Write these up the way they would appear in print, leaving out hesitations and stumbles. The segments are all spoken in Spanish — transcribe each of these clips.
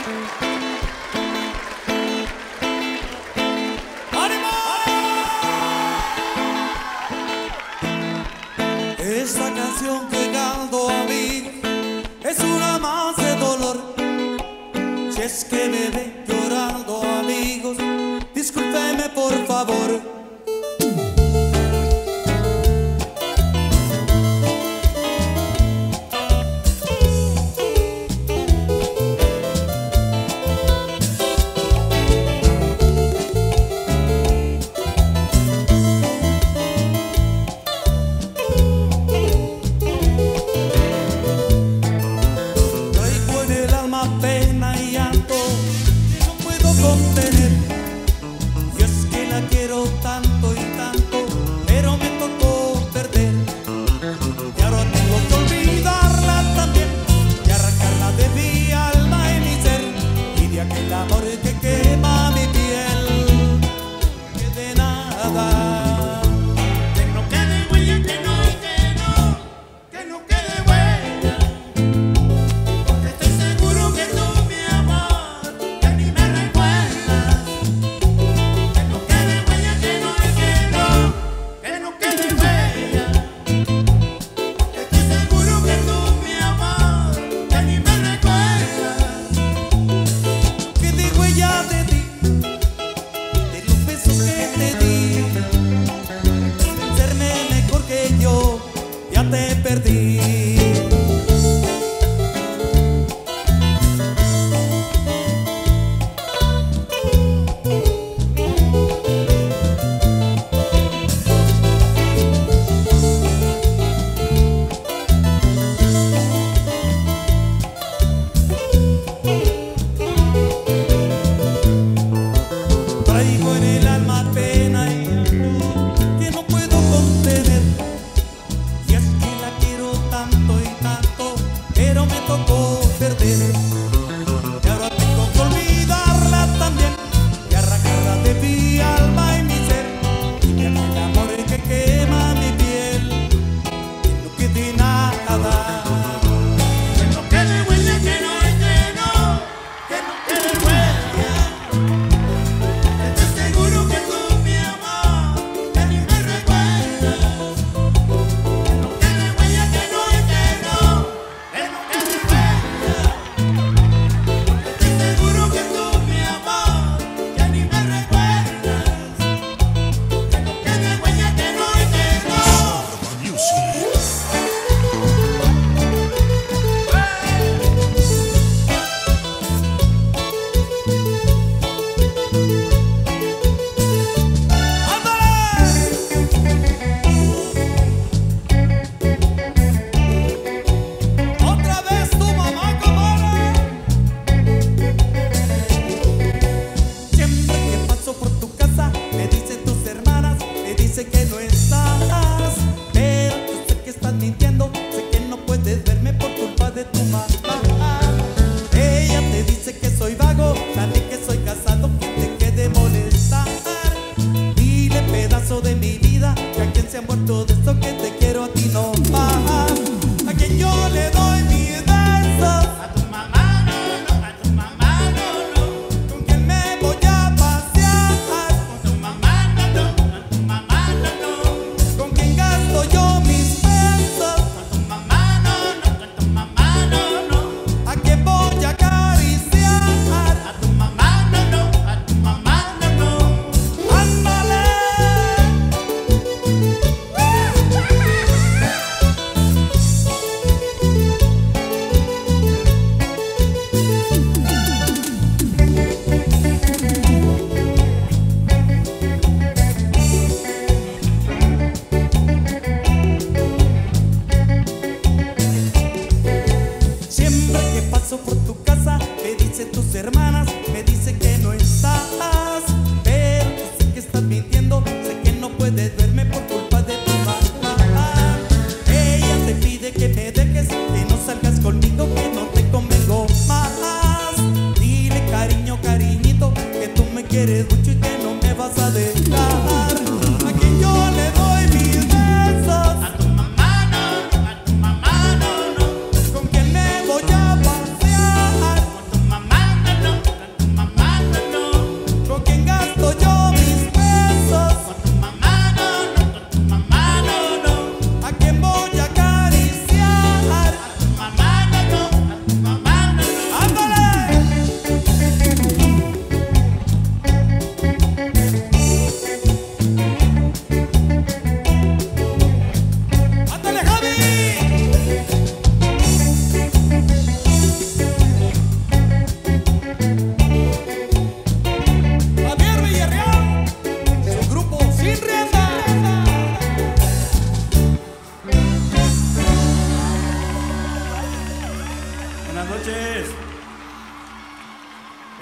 Esta canción que canto a mí es una más de dolor. Si es que me ven llorando, amigos, discúlpeme por favor. Pena y llanto que no puedo contener, y es que la quiero tanto y tanto, pero me tocó perder, y ahora tengo que olvidarla también y arrancarla de mi alma y mi ser, y de aquel amor que quema mi piel no quede nada, que no quede huella, que no quede huella. Ya te perdí. Traigo en el alma pena y llanto que no puedo contener. Pero me tocó perder, y ahora tengo que olvidarla también y arrancarla de mi alma y mi ser, y de aquel amor que quema mi piel, que no quede nada, Que no quede huella, que no quede huella. Estoy seguro que tú, mi amor, que ni me recuerdas. Que no quede huella, que no quede huella. Estoy seguro que tú, mi amor, que ni me recuerdas. Que no quede huella, que no otra vez tu mamá, comadre. Siempre que paso por tu casa me dicen tus hermanas, me dicen que no estás, pero yo sé que estás mintiendo, sé que no puedes verme por culpa de tu mamá. Ella te dice que soy vago, también que soy casado, que te quede molestar. Dile, pedazo de mi vida, que a quien se ha muerto de esto que te quiero a ti no más. A quien yo le doy mis besos, a tu mamá no, a tu mamá no. con quien me voy a pasear, Con tu mamá no, a tu mamá no. con quien gasto yo mis pesos, Con tu mamá no, con tu mamá no. a quien voy a acariciar. A tu mamá no, a tu mamá no. ¡Ándale! Siempre que paso por tu casa me dicen tus hermanas, me dicen que no estás, pero yo sé que estás mintiendo, sé que no puedes verme por culpa de tu mamá. Ella te pide que me dejes, que no salgas conmigo, que no te convengo más. Dile, cariño, cariñito, que tú me quieres mucho y que no me vas a dejar. A quien yo le doy mis besos, A tu mamá no, a tu mamá no. con quien me voy a pasear, Con tu mamá no,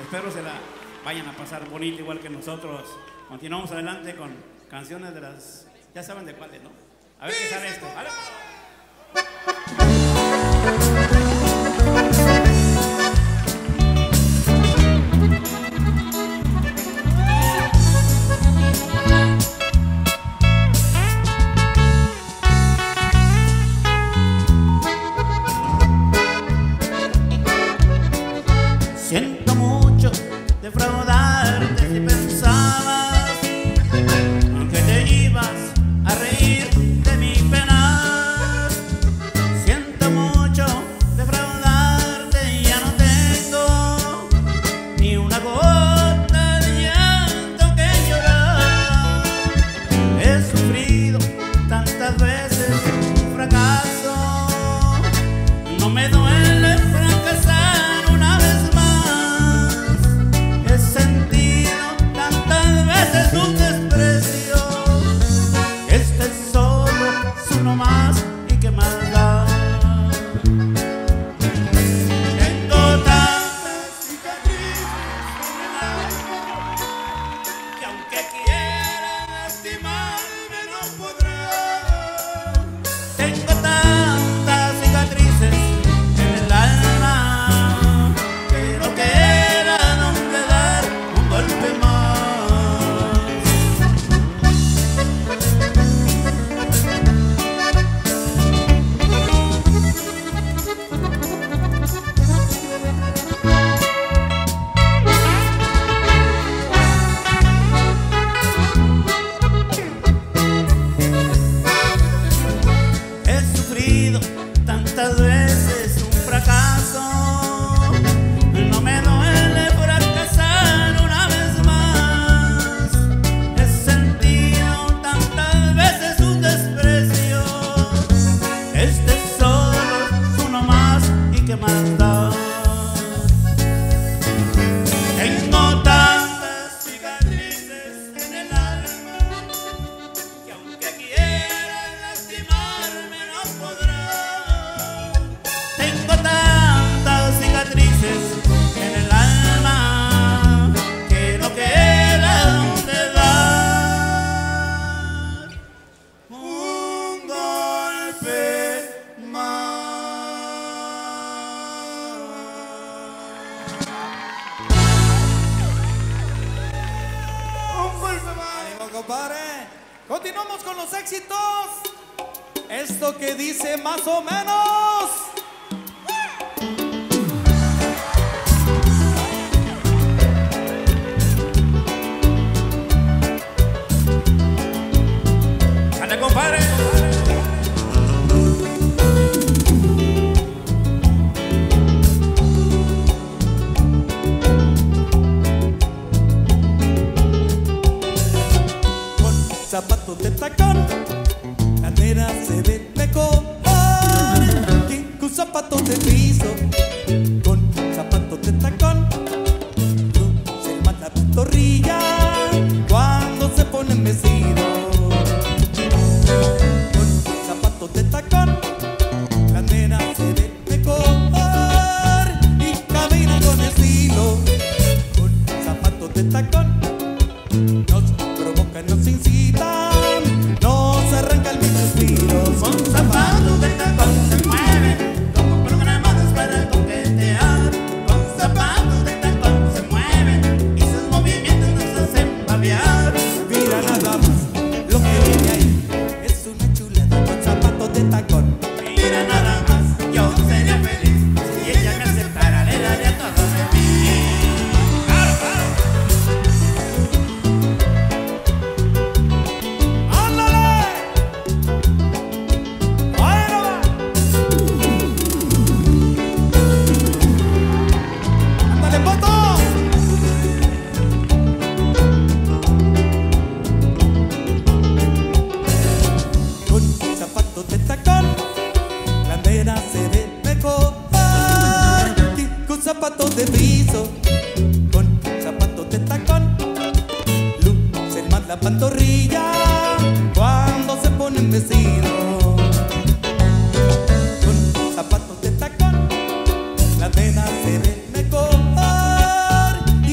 Espero se la vayan a pasar bonito igual que nosotros. Continuamos adelante con canciones de las... Ya saben de cuáles, ¿no? A ver qué sale esto. ¿Vale? Siento mucho defraudarte si pensabas que te ibas a reír de mi pena. Siento mucho defraudarte y ya no tengo ni una gota de llanto que llorar. He sufrido tantas veces un fracaso, no me duele fracasar una vez más. He sentido tantas veces un desprecio. Este solo es uno más y que más da. Tengo tantas cicatrices en el alma que aunque quiera lastimarme no podrá. Tengo tantas cicatrices en el alma que no queda donde dar un golpe más. He sufrido tantas veces un fracaso, no me duele fracasar una vez más. He sentido tantas veces un desprecio. Este solo es uno más y que más da. Tengo tantas cicatrices en el alma que aunque quiera lastimarme no podrá. Tengo tantas cicatrices en el alma que no queda donde dar un golpe más. Un golpe más. Ánimo, compadre. Continuamos con los éxitos. Esto que dice más o menos. ¡Anda, compadre! Con zapatos de tacón, la nena se ve mejor que con zapatos de piso. Con zapatos de tacón, se mata la pantorrilla cuando se pone vestido. Con zapatos de tacón, la nena se ve mejor y camina con estilo. Con zapatos de tacón, nos provocan, nos incitan, nos arrancan mis suspiros. Con zapatos de tacón se mueven como programados para coquetear. Con zapatos de tacón se mueven y sus movimientos nos hacen babear. Mira nada más lo que viene ahí, es una chulada con zapatos de tacón. Mira nada más, yo sería feliz si ella me aceptara, le daría todo de mí. ¡Claro, claro! ¡Ándale! ¡Ahí no va! ¡Ándale, poto! Con zapatos de tacón, la nena se ve mejor que con zapatos de piso. Con zapatos de tacón, lucen más la pantorrilla cuando se ponen vestido. Con zapatos de tacón, la nena se ve mejor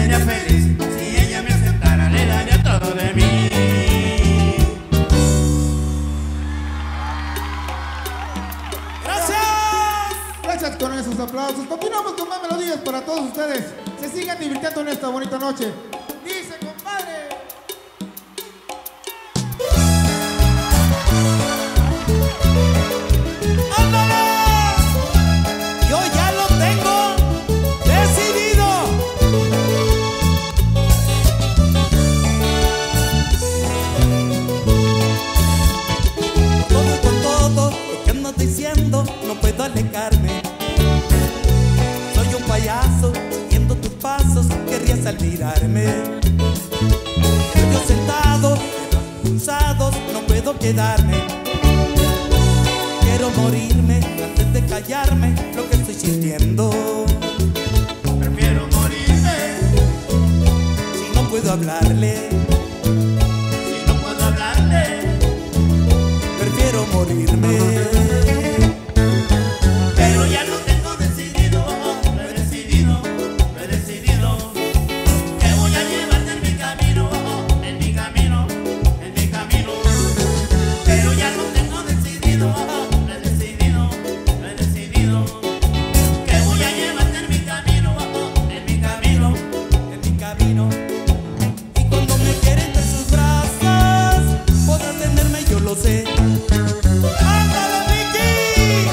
sería feliz. Si ella me aceptara, le daría todo de mí. Gracias con esos aplausos. Continuamos con más melodías para todos ustedes. Se sigan divirtiendo en esta bonita noche. Dice, compadre. ¡Ándale! Yo ya lo tengo decidido. Todo con todo lo que andas diciendo no puedo alejarme. Soy un payaso siguiendo tus pasos, querrías al mirarme. Yo sentado, cruzados, no puedo quedarme. Quiero morirme antes de callarme lo que estoy sintiendo. Prefiero morirme Si no puedo hablarle, si no puedo hablarle. prefiero morirme. Pero ya lo tengo decidido, lo he decidido, lo he decidido. Que voy a llevarte en mi camino, en mi camino, en mi camino. Pero ya lo tengo decidido, lo he decidido, lo he decidido. Que voy a llevarte en mi camino, en mi camino, En mi camino. Y cuando me quiere entre sus brazos, podrá tenerme, yo lo sé. ¡Ándale, Vicky!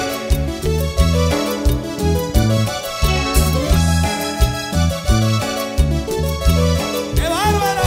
¡Qué bárbaro!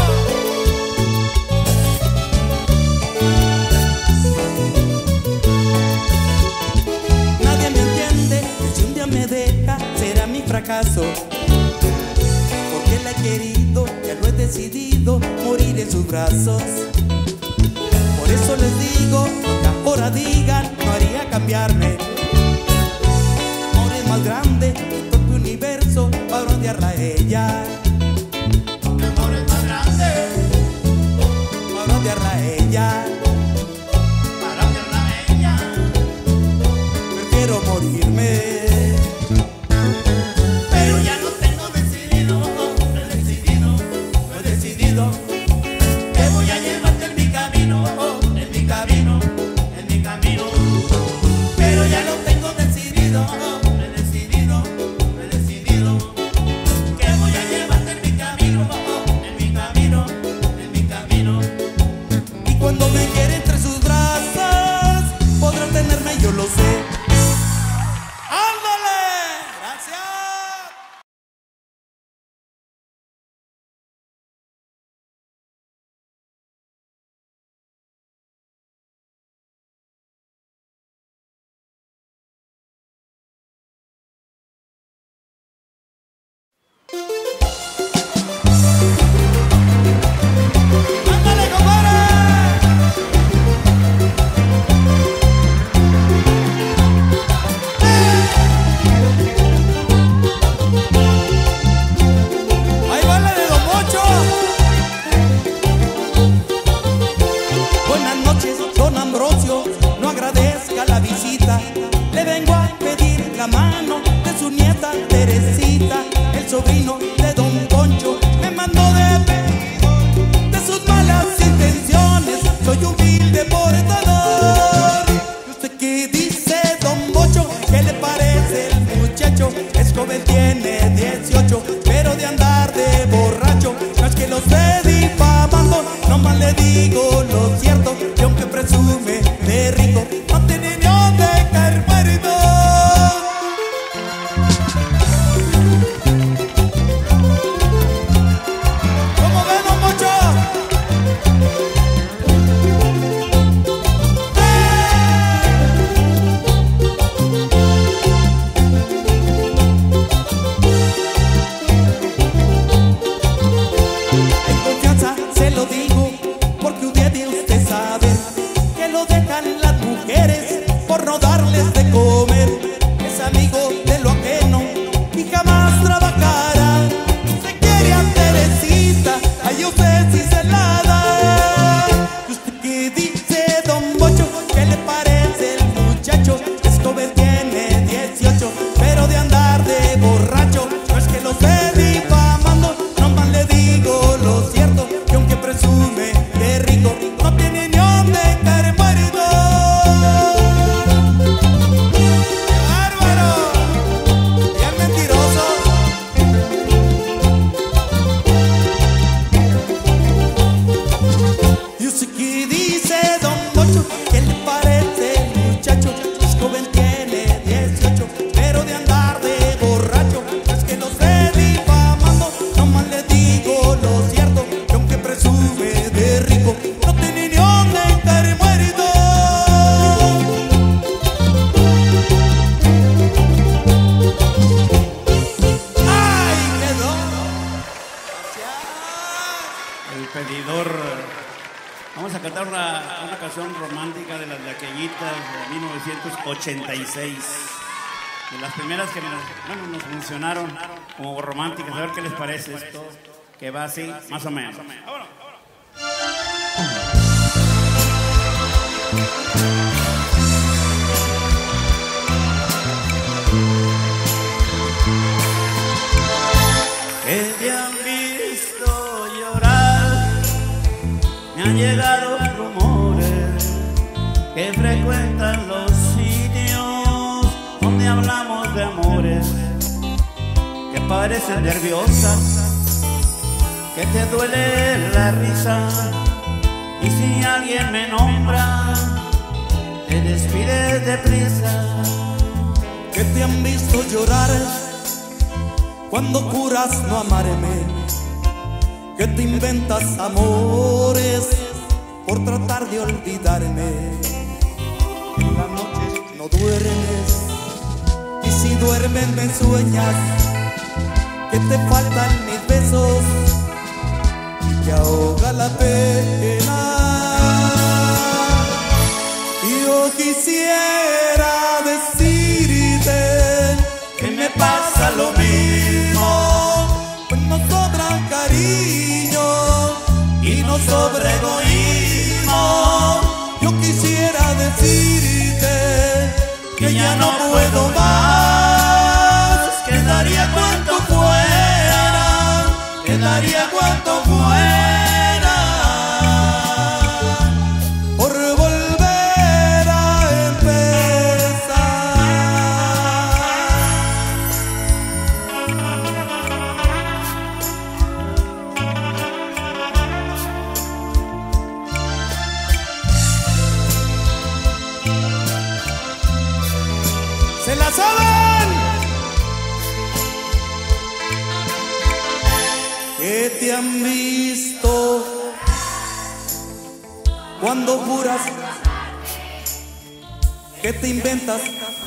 Nadie me entiende, que si un día me deja, será mi fracaso. Porque la he querido, ya lo he decidido, morir en sus brazos. Por eso les digo, lo que ahora digan, no haría cambiarme. Amor es más grande, mi propio universo, para odiarla a ella. mi amor es más grande Para odiarla a ella, para verla a ella. prefiero morirme. Pero ya lo tengo decidido, lo he decidido, lo he decidido. Que voy a llevarte en mi camino, en mi camino, en mi camino. Pero ya lo tengo decidido, lo he decidido, lo he decidido. Que voy a llevarte en mi camino, en mi camino, en mi camino. Y cuando me quiere entre sus brazos, podrá tenerme, yo lo sé. ¡Ándale! ¡Gracias! ¡Ándale, compadre! Ahí va la de Don Mocho. Buenas noches, don Ambrosio, no agradezca la visita. Le vengo a pedir la mano de su nieta Teresita. El sobrino de don Poncho me mandó de pedido de sus malas intenciones. Soy humilde portador. ¿Y usted qué dice, don Mocho? ¿Qué le parece el muchacho? Es joven, tiene 18, pero de andar de borracho. No es que lo esté difamando, nomás le digo lo cierto. Y aunque presume de rico, no tiene ni dónde caer muerto. ¿Cómo ve, don Mocho? En confianza se lo digo, porque un día de usted saber que El pedidor. Vamos a cantar una canción romántica de las de aquellitas de 1986. De las primeras que nos funcionaron como románticas. A ver qué les parece esto. Que va así, más o menos. ¡Vámonos! Que te han visto llorar, me han llegado rumores que frecuentan los sitios donde hablamos de amores, que parecen nerviosas, que te duele la risa, y si alguien me nombra, te despides deprisa. Que te han visto llorar cuando juras no amarme, que te inventas amores por tratar de olvidarme. En las noches no duermes, y si duermes me sueñas que te faltan mis besos y te ahoga la pena. Yo quisiera decirte que me pasa lo mismo, pues no sobra cariño y no sobra egoísmo. Yo quisiera decirte que ya no puedo más, que daría cuanto fuera, que daría cuanto fuera por volver a empezar. ¡Se la saben! Que te han visto cuando juras, que te inventas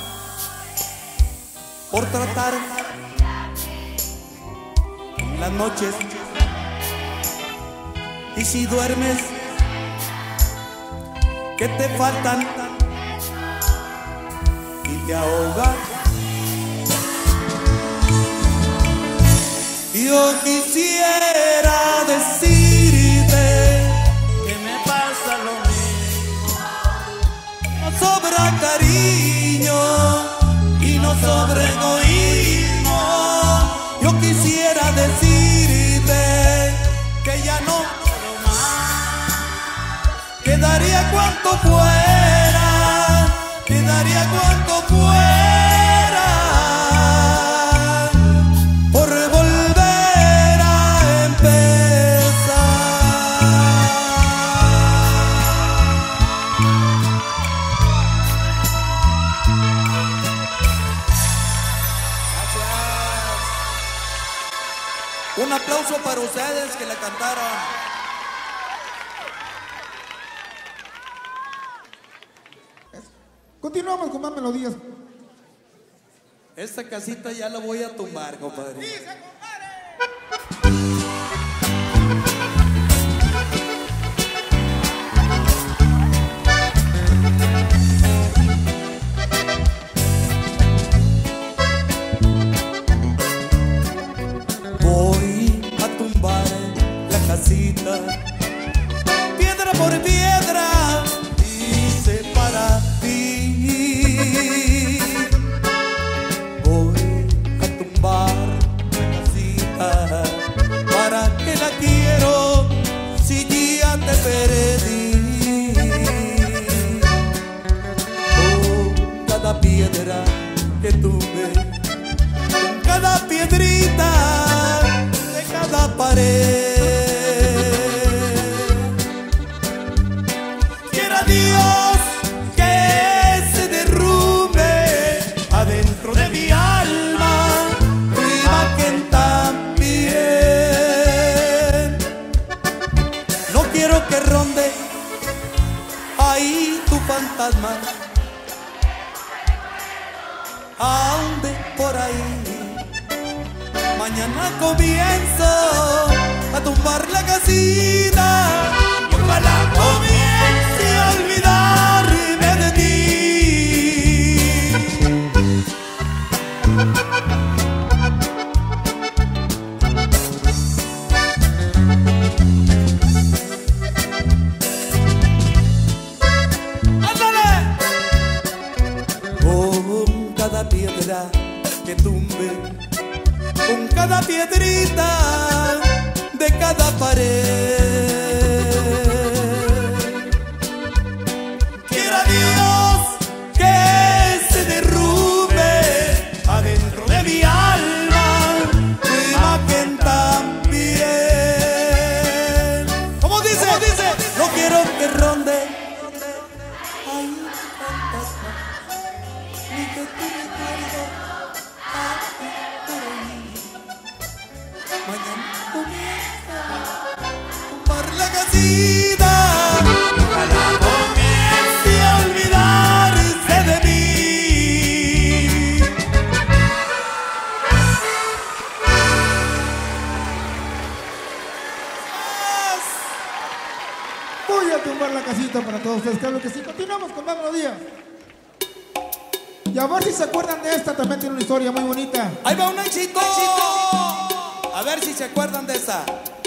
por tratar en las noches, y si duermes que te faltan y te ahogan. Yo quisiera decirte Que me pasa lo mismo, no sobra cariño y no sobra egoísmo. Yo quisiera decirte que ya no puedo más, que daría cuanto fuera, que daría cuanto fuera por volver a empezar. Un aplauso para ustedes que le cantaron. Continuamos con más melodías. Esta casita ya la voy a tumbar, compadre. Voy a tumbar la casita, piedra por piedra, hice para ti. Voy a tumbar la casita, ¿para qué la quiero si ya te perdí? Con cada piedra que tuve, con cada piedrita de cada pared, quiera Dios que se derrumbe adentro de mi alma tu imagen también. No quiero que ronde ahí tu fantasma, ande por ahí Mañana comienzo a tumbar la casita y ojalá comience a olvidarme de ti. ¡Ándale! Con cada piedra que tumbe, con cada piedrita de cada pared, quiera Dios que se derrumbe adentro de mi alma tu imagen también. ¿Cómo dice? No quiero que ronde ay, un fantasma, ni que tú recuerdes mañana comienza a tumbar la casita y ojalá comience a olvidarse de mí. Voy a tumbar la casita para todos ustedes, claro que sí. Continuamos con más melodías. Y a ver si se acuerdan de esta, también tiene una historia muy bonita. Ahí va un éxito. A ver si se acuerdan de esa.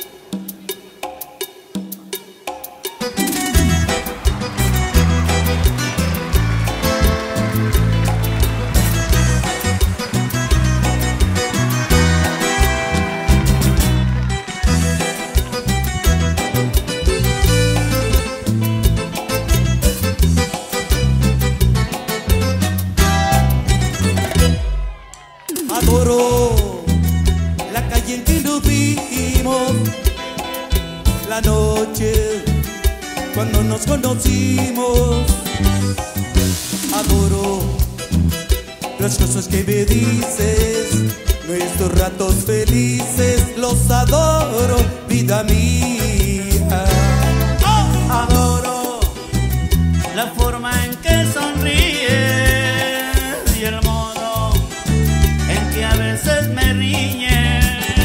Adoro la calle en que nos vimos, la noche cuando nos conocimos. Adoro las cosas que me dices, nuestros ratos felices, los adoro, vida mía. Adoro la forma en que sonríes y el modo en que a veces me riñes.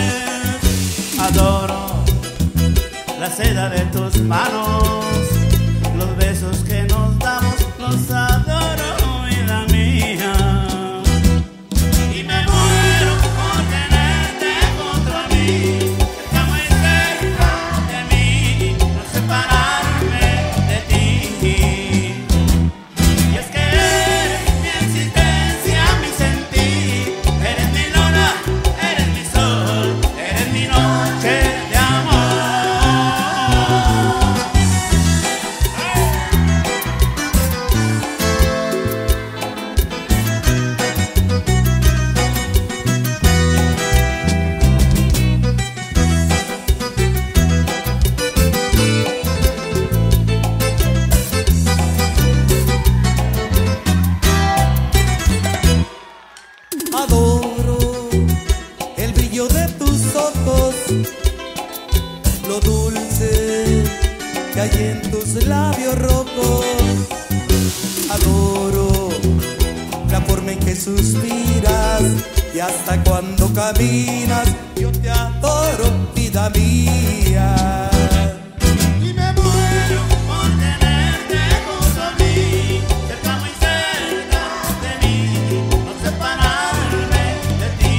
Adoro la seda de tus manos, los besos que nos damos, los adoro, vida mía. Y me muero por tenerte junto a mí, cerca muy cerca de mí, no separarme de ti. Y es que eres mi existencia, mi sentir, eres mi luna, eres mi sol, eres mi noche de amor. Adoro el brillo de tus ojos, lo dulce que hay en tus labios rojos. Adoro la forma en que suspiras y hasta cuando caminas. Yo te adoro, vida mía. Y me muero. Por tenerte junto a mí, cerca muy cerca de mí, no separarme de ti.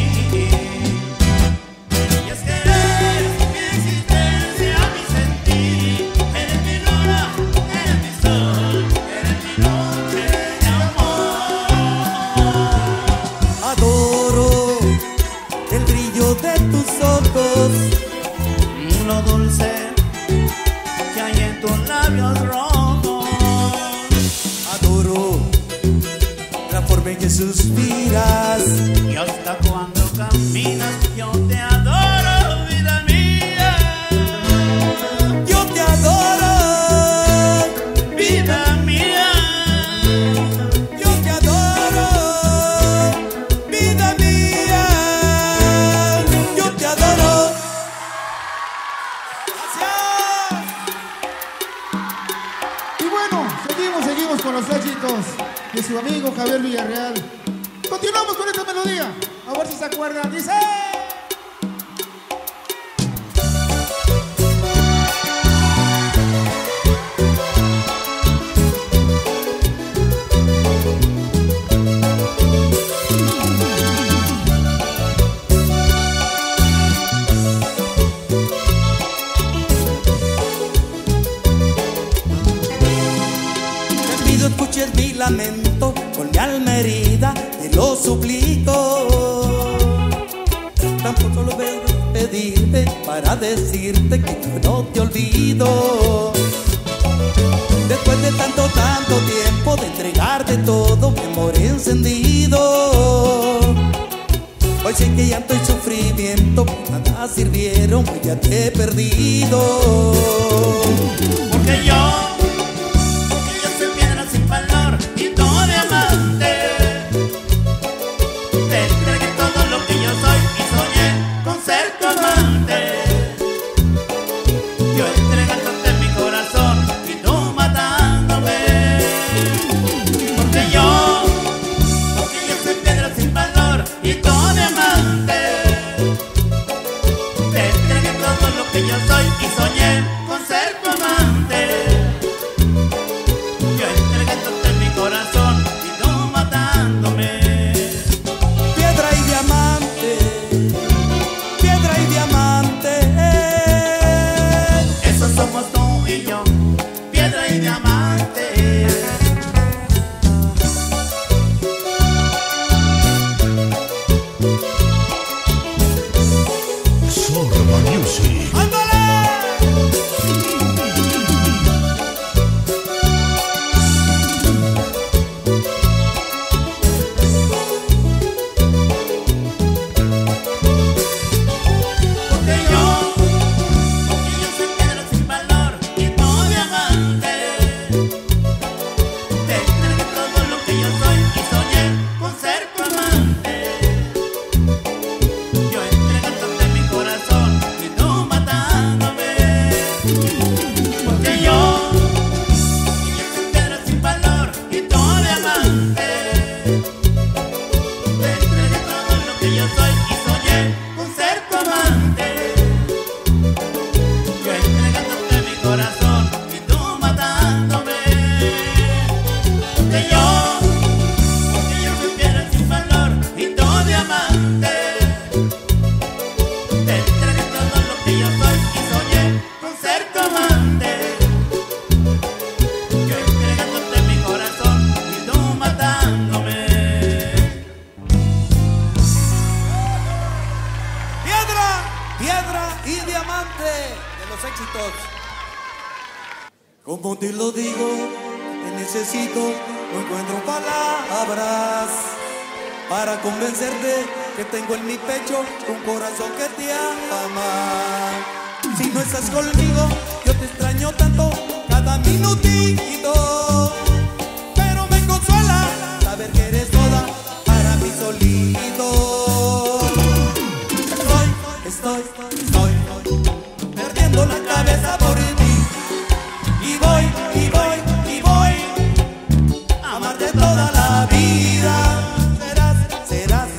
Y es que eres mi existencia, mi sentir, eres mi luna, eres mi sol, eres mi noche de amor. Adoro el brillo de tus ojos, Lo dulce que hay en tus labios rojos. adoro la forma en que suspiras. Y hasta cuando caminas, yo te adoro, vida mía. Yo te adoro, Vida mía. yo te adoro, vida mía. Yo te adoro. Gracias. Y bueno, seguimos con los éxitos de su amigo Javier Villarreal. Continuamos con esta melodía. A ver si se acuerdan. Dice... lamento, con mi alma herida, te lo suplico. Tan solo vengo a pedirte para decirte que yo no te olvido. Después de tanto tiempo de entregarte todo, mi amor encendido, hoy sé que llanto y sufrimiento nada sirvieron, pues ya te he perdido. Porque yo soy piedra sin valor y no de amante. Te entregué todo lo que yo soy y soñé con ser tu amante. Yo entregándote mi corazón y tú matándome. Porque yo soy piedra sin valor y no de amante. Te entregué todo lo que yo soy y soñé con ser tu amante. Yo entregándote mi corazón y tú matándome. Piedra y diamante, piedra y diamante. Eso somos tú y yo, piedra y diamante. Sorba Music. Porque yo soy piedra sin valor y no diamante. Te entregué todo lo que yo soy y soñé con ser tu amante. Yo entregándote mi corazón y tú matándome. Porque yo soy piedra sin valor y no diamante. Te entregué todo lo que yo soy y soñé con ser tu amante. Yo entregándote mi corazón y tú matándome. Porque yo soy piedra sin valor y no diamante. Te entregué todo lo que yo soy y soñé con ser tu amante. Yo entregándote mi corazón y tú matándome. Piedra, piedra y diamante de los éxitos. Como te lo digo, te necesito, no encuentro palabras para convencerte que tengo en mi pecho un corazón que te ama. Si no estás conmigo, yo te extraño tanto cada minutito, pero me consuela saber que eres toda para mí solito. Estoy perdiendo la cabeza por ti y voy a amarte toda la vida. Serás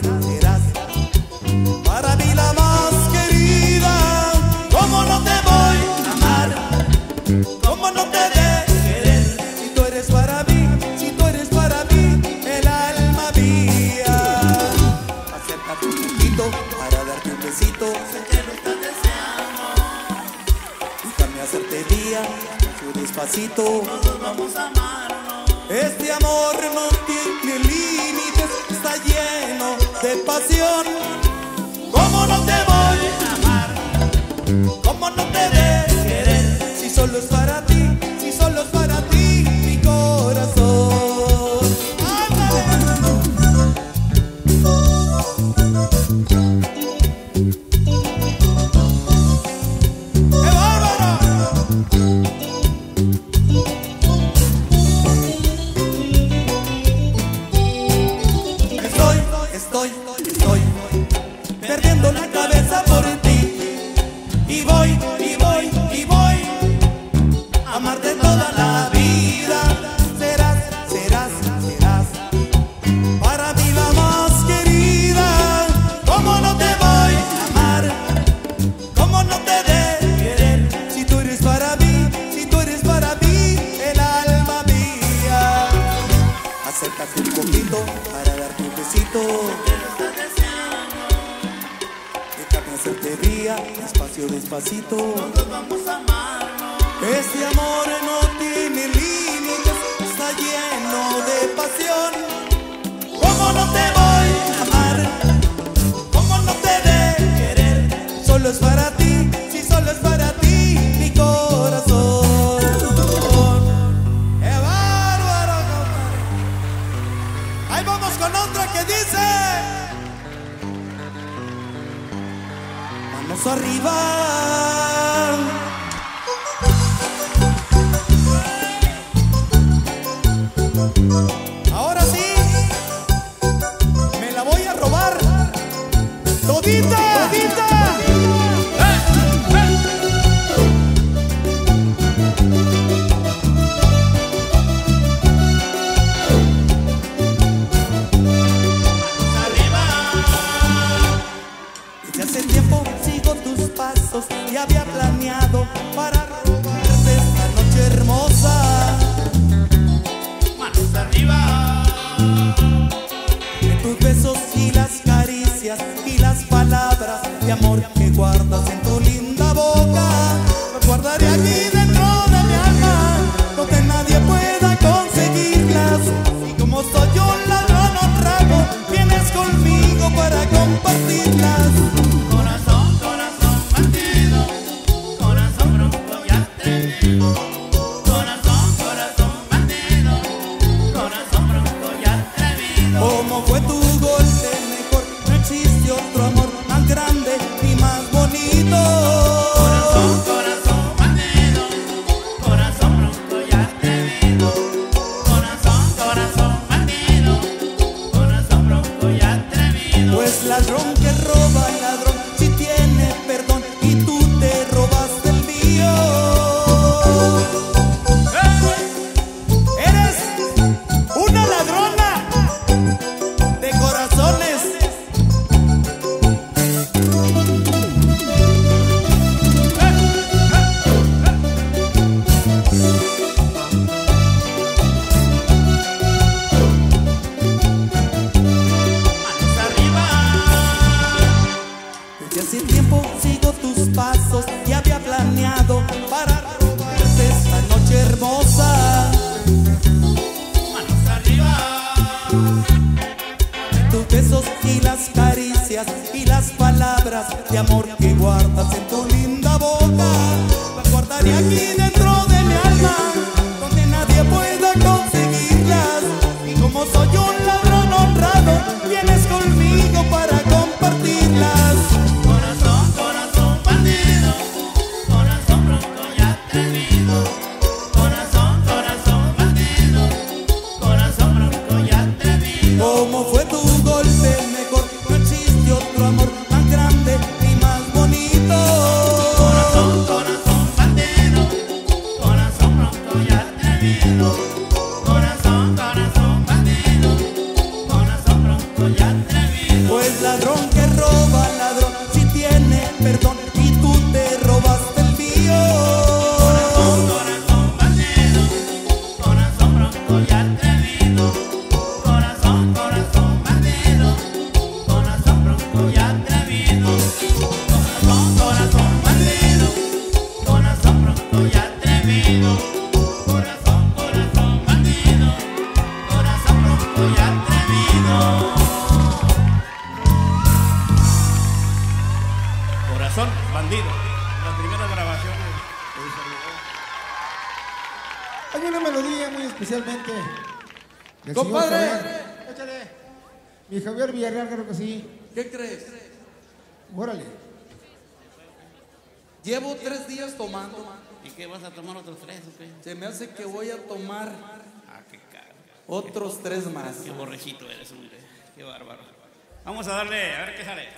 para mí la más querida. ¿Cómo no te voy a amar? ¿Cómo no te de querer? Si tú eres para mí, el alma mía. Acércate un poquito para darte un besito. Sé que lo estás deseando, Déjame hacerte día, yo despacito. todos vamos a amarnos. Este amor no tiene límites, está lleno de pasión. ¿Cómo no te voy a amar? ¿Cómo no te de querer? Si solo es para ti, mi corazón. ¡Qué bárbaro! Estoy perdiendo la cabeza por ti y voy a amarte toda la vida. Serás para mí la más querida. ¿Cómo no te voy a amar? ¿Cómo no te de querer? Si tú eres para mí, el alma mía. Acércate un poquito para darte un besito. Déjame hacerte día, despacito. Todos vamos a amarnos. Este amor no tiene límites, está lleno de pasión. ¿Cómo no te voy a amar? ¿Cómo no te de querer? Solo es para ti, si solo es para ti mi corazón. ¡Qué bárbaro, compadre! Ahí vamos con otra que dice: manos arriba. Ahora sí, me la voy a robar todita, todita. Desde hace tiempo sigo tus pasos y había planeado para robarte esta noche hermosa. Manos arriba. De tus besos y las caricias y las palabras de amor que guardas en tu linda boca, las guardaré aquí dentro de mi alma, donde nadie pueda conseguirlas. Y como soy un ladrón honrado, vienes conmigo para compartirlas. Corazón, corazón bandido, corazón bronco y atrevido. Corazón, corazón bandido, corazón bronco y atrevido. ¿Cómo fue tu golpe? Mejor no existe otro amor más grande y más bonito. Corazón, corazón bandido, corazón bronco y atrevido. Corazón, corazón bandido, corazón bronco y atrevido. Pues ladrón que roba, ladrón si tiene perdón y tú te robaste el mío. Eres una ladrona de corazones. Manos arriba. Desde hace tiempo sigo tus pasos y había planeado para robarte esta noche hermosa. Manos arriba. Tus besos y las caricias y las palabras de amor que guardas en tu linda boca, las guardaré aquí dentro de mi alma, donde nadie pueda conseguirlas. Y como soy un ladrón honrado, vienes conmigo para compartirlas. Corazón, corazón bandido, corazón bronco y atrevido. Corazón, corazón bandido, corazón bronco y atrevido. ¿Cómo fue tu golpe? Mejor no existe otro amor más grande y más bonito. Corazón, corazón bandido, corazón bronco y atrevido. Corazón, corazón bandido, corazón bronco y atrevido. Pues ladrón que roba, ladrón si tiene perdón y tú te robaste el mío. Corazón, corazón bandido, corazón bronco y atrevido. Corazón, corazón bandido, corazón bronco y atrevido. Corazón, corazón bandido, corazón bronco y atrevido. Corazón, corazón bandido, corazón bronco y atrevido. Corazón bandido, la primera grabación de un servidor. Hay una melodía muy especialmente del Compadre. señor Javier. Échale. Mi Javier Villarreal, creo que sí. ¿Qué crees? Órale. Llevo 3 días tomando. ¿Y qué vas a tomar otros 3 o qué? Se me hace que voy a tomar Ah, qué caro. otros 3 más. Qué borrejito eres, hombre. Qué bárbaro. Vamos a darle, a ver qué sale.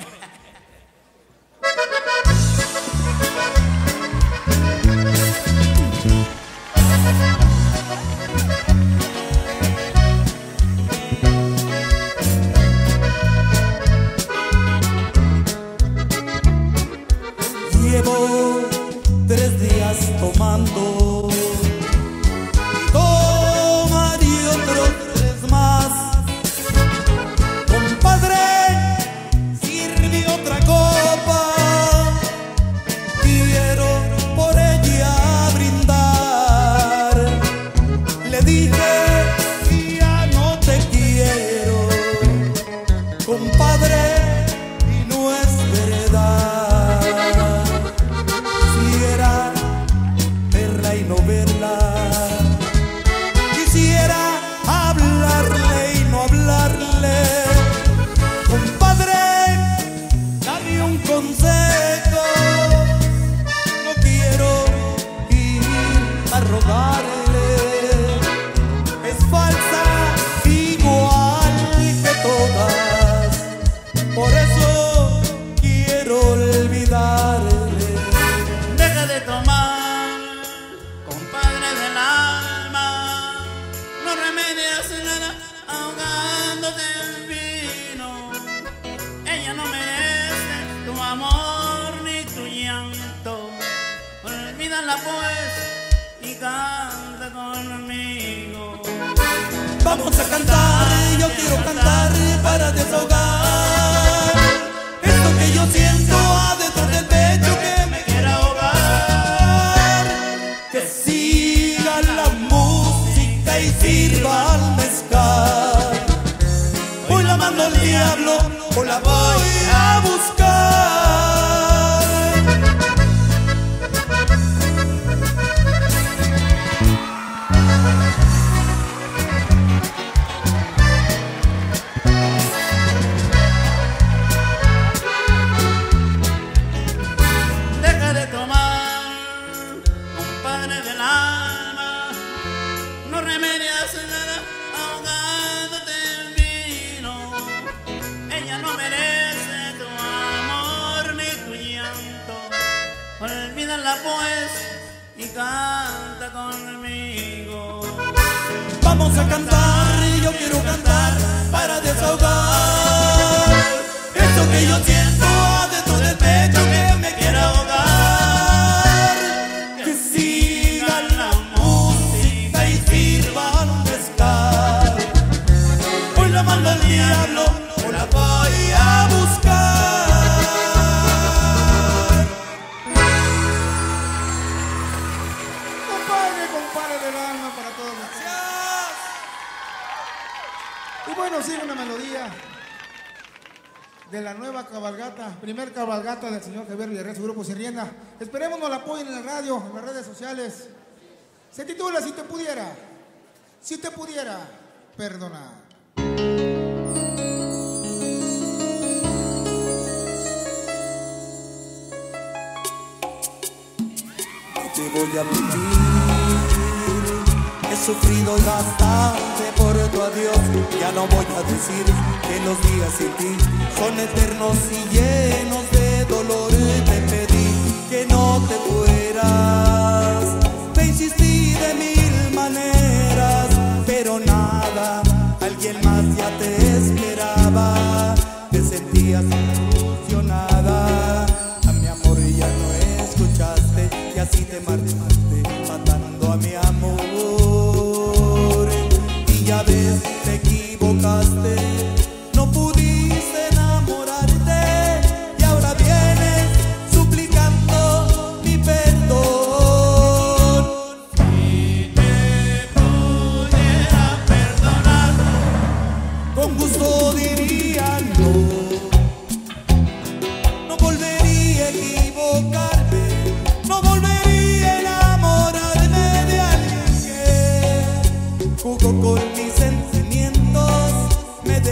Llevo 3 días tomando y tomaré otros 3 más. Compadre, sirve otra copa, quiero por ella brindar. Le dije que ya no del vino. Ella no merece tu amor ni tu llanto. Olvídala pues y canta conmigo. Vamos a cantar, yo quiero cantar para desahogar esto que yo siento adentro del pecho que me quiere ahogar. Que siga la música y sirva al mezcal. Hoy la mando al diablo o la voy a buscar. Olvídala pues y canta conmigo. Vamos a cantar, yo quiero cantar para desahogar esto que yo siento adentro del pecho que me quiere ahogar. Que siga la música y sirva al mezcal. Hoy la mando al diablo o la voy a buscar. Y bueno, sigue una melodía de la nueva cabalgata, primer cabalgata del señor Javier Villarreal, su grupo Sirrienda. Esperemos nos la apoyen en la radio, en las redes sociales. Se titula Si te pudiera perdonar. Te voy a pedir, he sufrido bastante por tu adiós. Ya no voy a decir que los días sin ti son eternos y llenos de dolor. Te pedí que no te fueras, te insistí de mil maneras, pero nada, alguien más ya te esperaba. Te sentías ilusionada, a mi amor ya no escuchaste y así te marchaste, matando a mi amor. Y ya ves, te equivocaste, no pudiste enamorarte y ahora vienes suplicando mi perdón. Si te pudiera perdonar, Con gusto diría no, no volvería a equivocarme, no volvería a enamorarme de alguien que jugó con mis sentimientos, me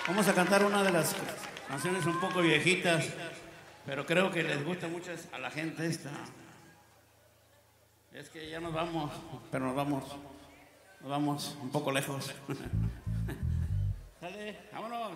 Vamos a cantar una de las canciones un poco viejitas, pero creo que les gusta mucho a la gente esta. Es que ya nos vamos, pero nos vamos un poco lejos. Dale, vámonos.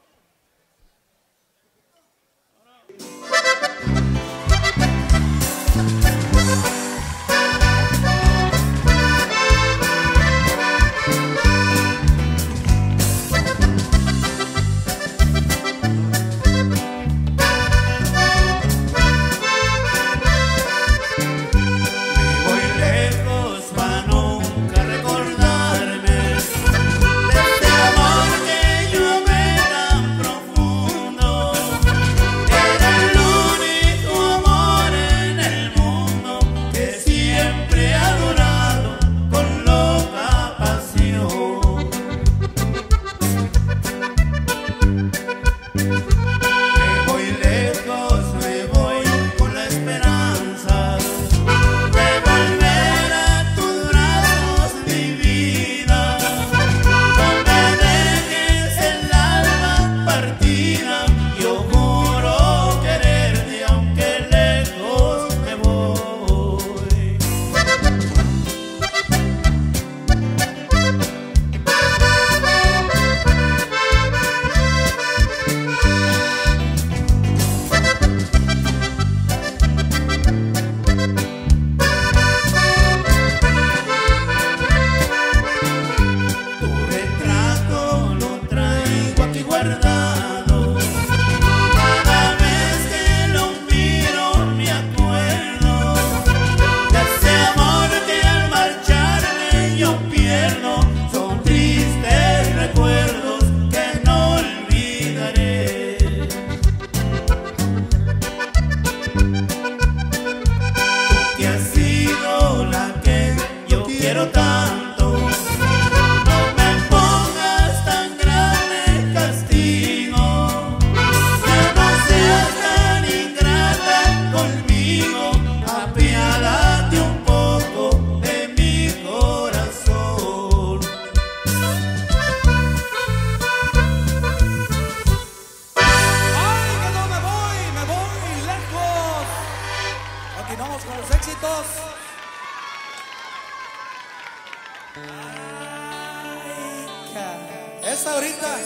Esa ahorita.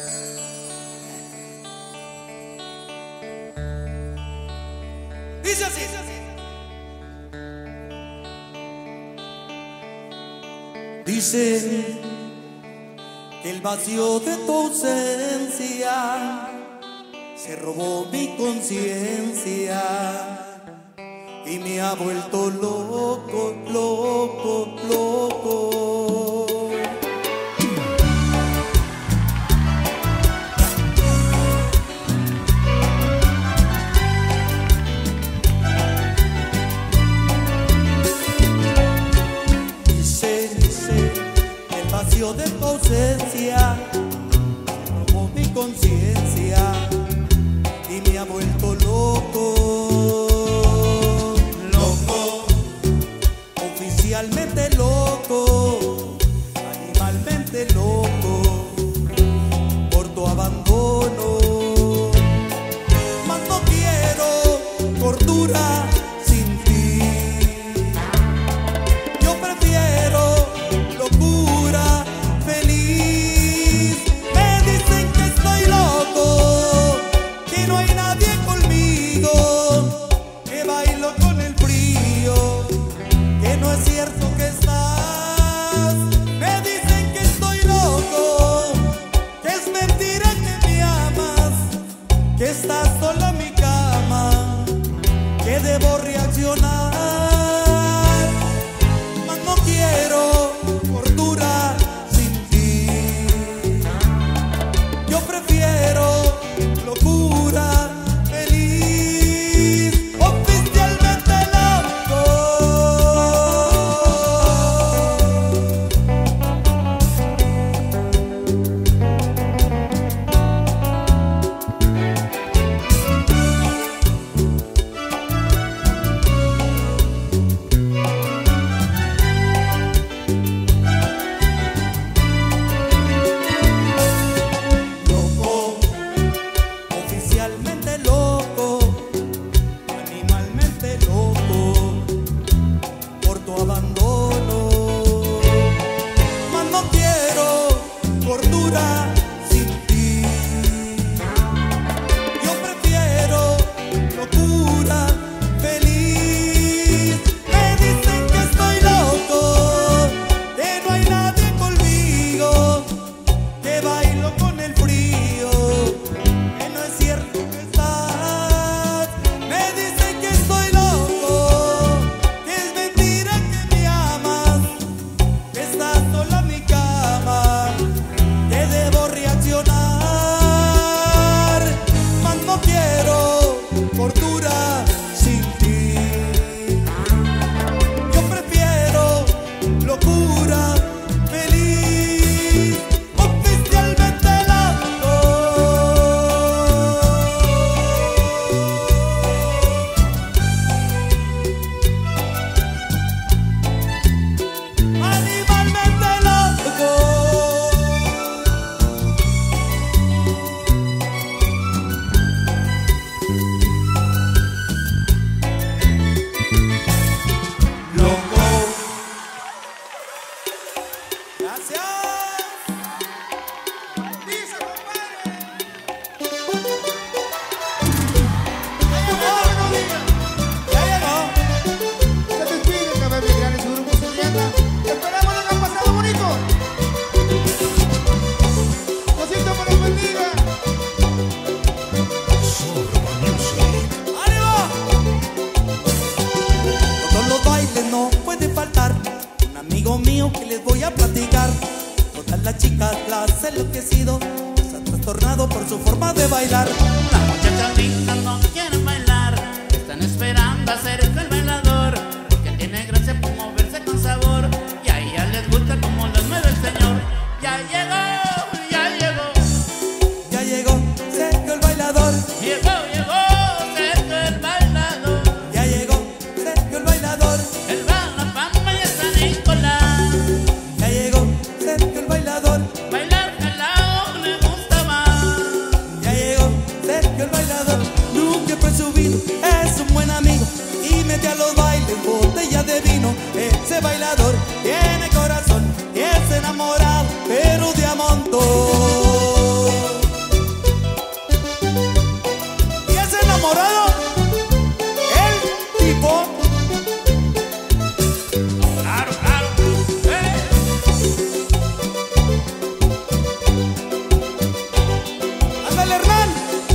Dice así. Dice que el vacío de tu ausencia se robó mi conciencia y me ha vuelto loco, loco, loco. De tu ausencia se robó mi conciencia y me ha vuelto loco, loco, oficialmente loco, animalmente loco, por tu abandono. Mas no quiero cordura sin ti, yo prefiero locura. Gracias. Dice, compadre. Ya llegó. Se despide Cabello y Real y su grupo Siriana. Esperamos que hayan pasado bonito. Diosito me los bendiga. Zorba Music. ¡Ánimo! Todos los bailes no puede faltar un amigo mío que les voy a platicar. Todas las chicas las he enloquecido, se han trastornado por su forma de bailar. Las muchachas lindas no quieren bailar, están esperando a ser el bailador, porque tiene gracia por moverse con sabor, y a ella les gusta como los mueve el señor. Ya llegó, ya llegó, Ya llegó Sergio el bailador. llegó, Sergio el bailador. Ya llegó Sergio el bailador. El va a la Pampa y a San Nicolás, Ya llegó Sergio el bailador. bailar jalao le gusta más. Ya llegó Sergio el bailador. Nunca fue subido, es un buen amigo y mete a los bailes botellas de vino. Ese bailador tiene corazón y es enamorado, pero de a montón. Y es enamorado el tipo. Claro, claro, ¡Ándale, Hernán!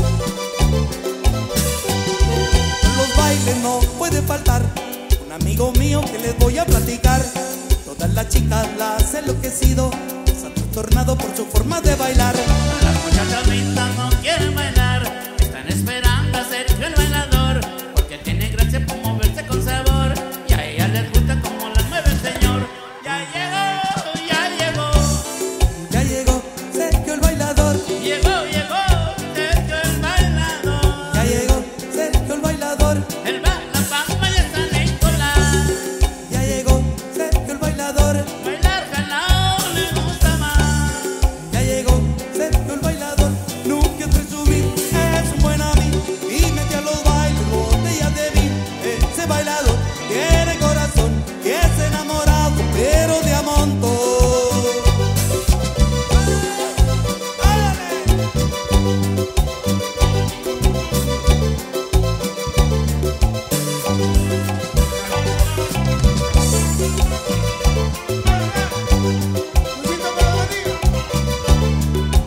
En los bailes no puede faltar un amigo mío que les voy a platicar. Todas las chicas las he enloquecido, se han trastornado por su forma de bailar. Las muchachas lindas no quieren bailar, están esperando a Sergio el bailador, porque tiene gracia por moverse con sabor, y a ella les gusta como las mueve el señor. Ya llegó, ya llegó, Ya llegó Sergio el bailador. llegó, Sergio el bailador. Ya llegó Sergio el bailador. Él va a la Pampa y a San Nicolás, Ya llegó Sergio el bailador. bailar jalao le gusta más. Ya llegó Sergio el bailador. Nunca fue subir, es un buen amigo y mete a los bailes botellas de vino. Ese bailador tiene corazón y es enamorado, pero de a montón. Diosito me los bendiga.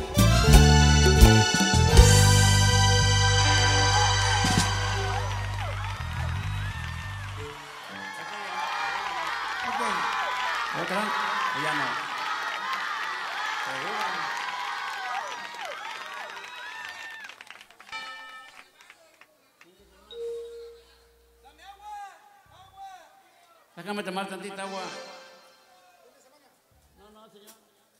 Ok. ¿Otra? ¿O ya no? Déjame tomar tantita agua. No, señor.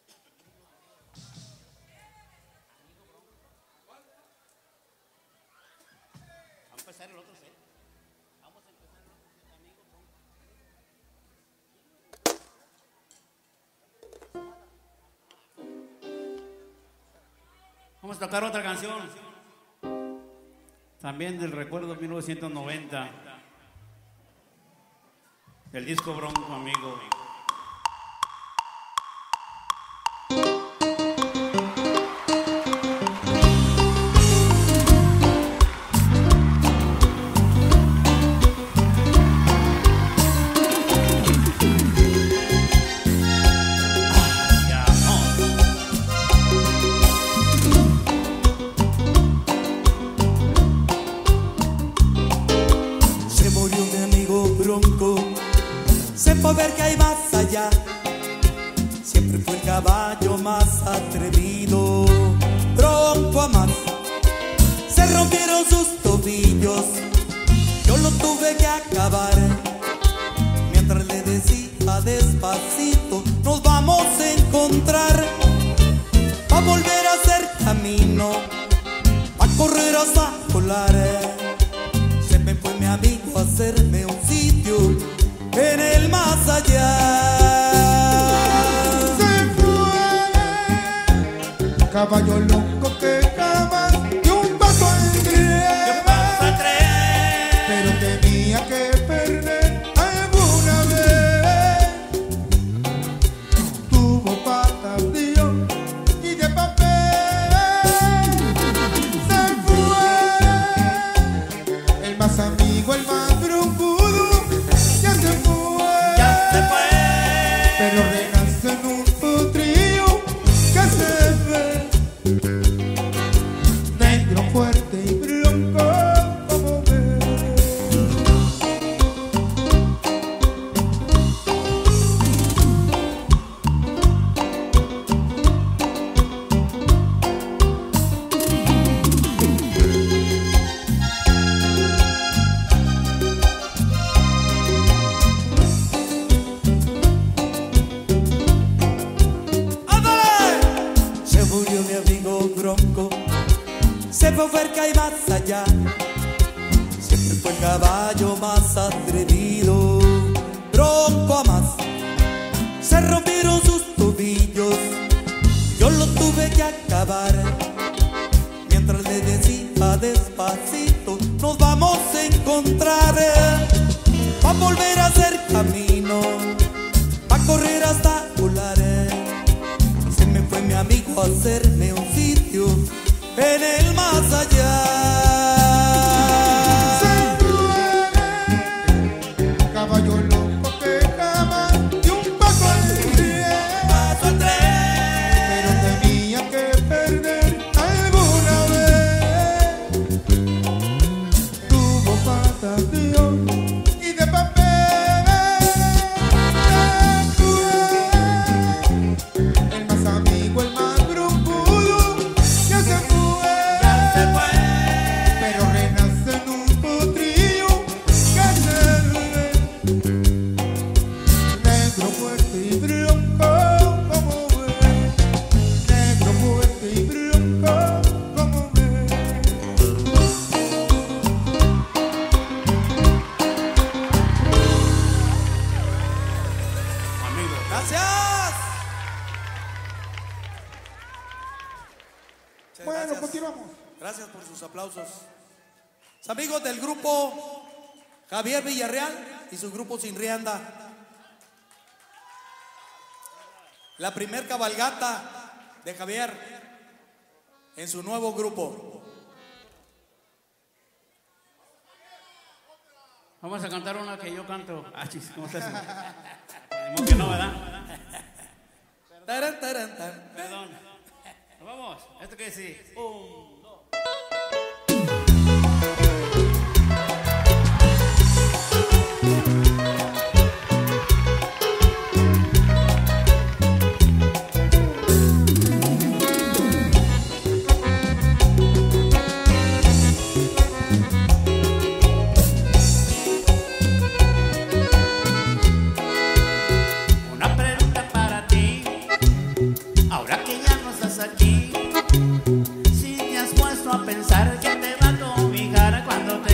Vamos a empezar el otro set. Vamos a empezar el otro set, amigo. Vamos a tocar otra canción. También del recuerdo 1990. El disco Bronco, amigo. Ya no. Se murió mi amigo Bronco, se fue a ver que hay más allá. Siempre fue el caballo más atrevido. Bronco a más, se rompieron sus tobillos, yo lo tuve que acabar. Mientras le decía despacito, nos vamos a encontrar. Pa' volver a hacer camino, pa' correr hasta volar. Se me fue mi amigo a hacerme un sitio en el más allá. Se fue caballo loco que jamás dio un paso al tren, pero tenía que perder alguna vez. Tuvo ver que hay más allá. Siempre fue el caballo más atrevido, bronco a más. Se rompieron sus tobillos, yo lo tuve que acabar. Mientras le decía despacito, nos vamos a encontrar. Pa' volver a hacer camino, pa' correr hasta volar. Se me fue mi amigo a hacerme un sitio en el más allá. Caballo loco que jamás dio un paso al tren, pero tenía que perder alguna vez. Tuvo patas de oro y de papel. El más amigo, el más broncudo, ya se fue, pero renace en un potrillo que se ve. Negro fuerte y bronco como ve, negro fuerte y bronco como ve. Gracias. Muchas Bueno, gracias. continuamos. Gracias por sus aplausos. Los amigos del grupo Javier Villarreal y su grupo Sin Rienda. La primer cabalgata de Javier en su nuevo grupo. Vamos a cantar una que yo canto. Ah, chis, ¿cómo estás? Como que no, ¿verdad? Taran, taran, tan. Perdón. Vamos, esto que sí. Una pregunta para ti. Ahora que ya no estás aquí, si te has puesto a pensar que te va a cobijar cuando te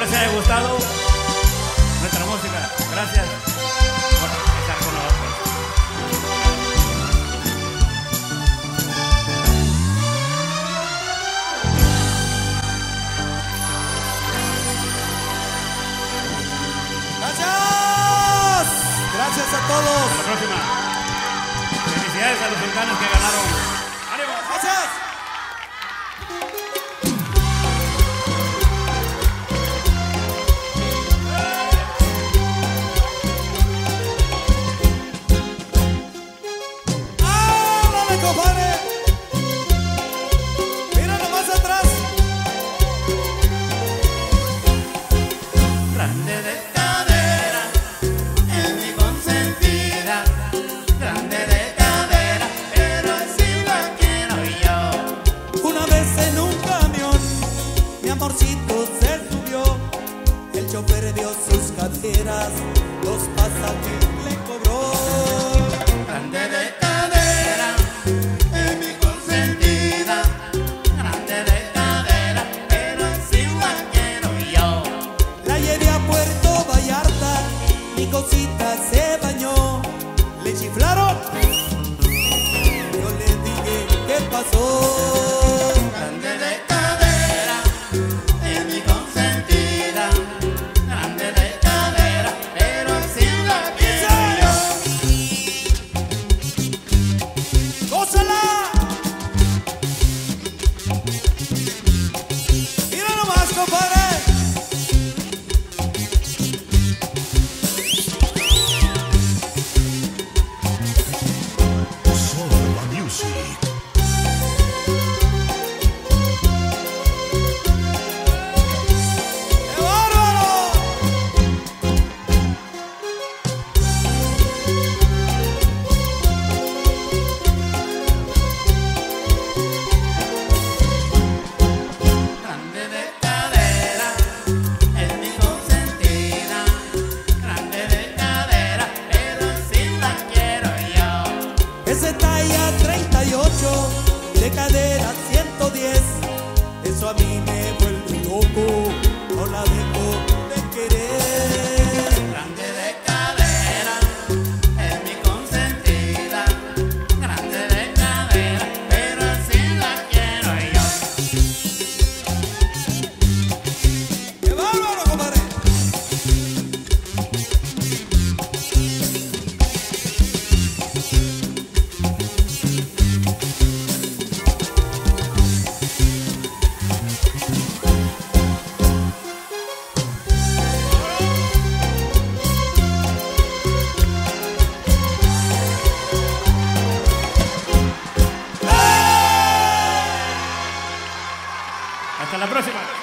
les haya gustado nuestra música. Gracias por estar con nosotros. Gracias. Gracias a todos. Hasta la próxima. Felicidades a los sultanes que ganaron. ¡Ánimo! Gracias. ¡Ándale, compadre! Mira nomás atrás. Grande de cadera, es mi consentida. Grande de cadera, pero así la quiero yo. Una vez en un camión, mi amorcito se subió. El chofer vio sus caderas, los pasajes le cobró. Grande de cadera, es mi consentida. Grande de cadera, pero así la quiero yo. La llevé a Puerto Vallarta, mi cosita se bañó. Le chiflaron, yo le dije, ¿qué pasó? Grande de cadera, es mi consentida. Grande de cadera, pero así la quiero yo. ¡Gózala! Mira nomás, compadre. Zorba Music. ¡Qué bárbaro! Grande de cadera, es mi consentida. Grande de cadera, pero así la quiero yo. Ese talla 38, de cadera 110. Eso a mí me vuelve loco, no la dejo de querer. Grande de cadera, es mi consentida. Grande de cadera, pero así la quiero yo. ¡Qué bárbaro, compadre! Hasta la próxima.